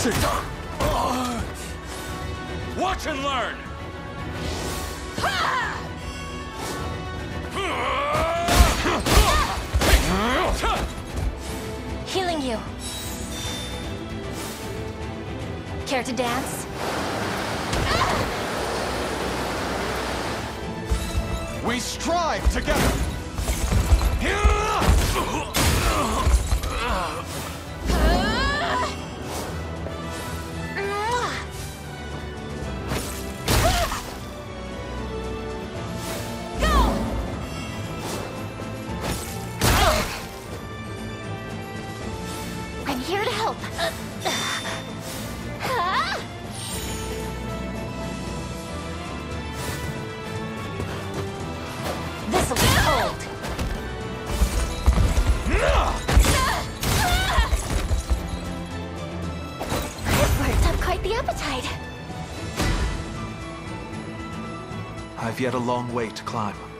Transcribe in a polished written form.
Watch and learn! Healing you. Care to dance? We strive together! I'm here to help. This'll be cold. I've worked up quite the appetite. I've yet a long way to climb.